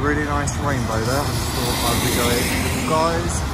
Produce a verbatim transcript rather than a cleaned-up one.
really nice rainbow there. I just thought I'd be going with you guys.